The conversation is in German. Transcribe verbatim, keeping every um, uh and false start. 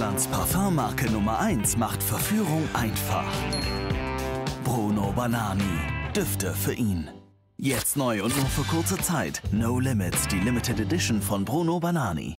Deutschlands Parfümmarke Nummer eins macht Verführung einfach. Bruno Banani. Düfte für ihn. Jetzt neu und nur für kurze Zeit. No Limits, die Limited Edition von Bruno Banani.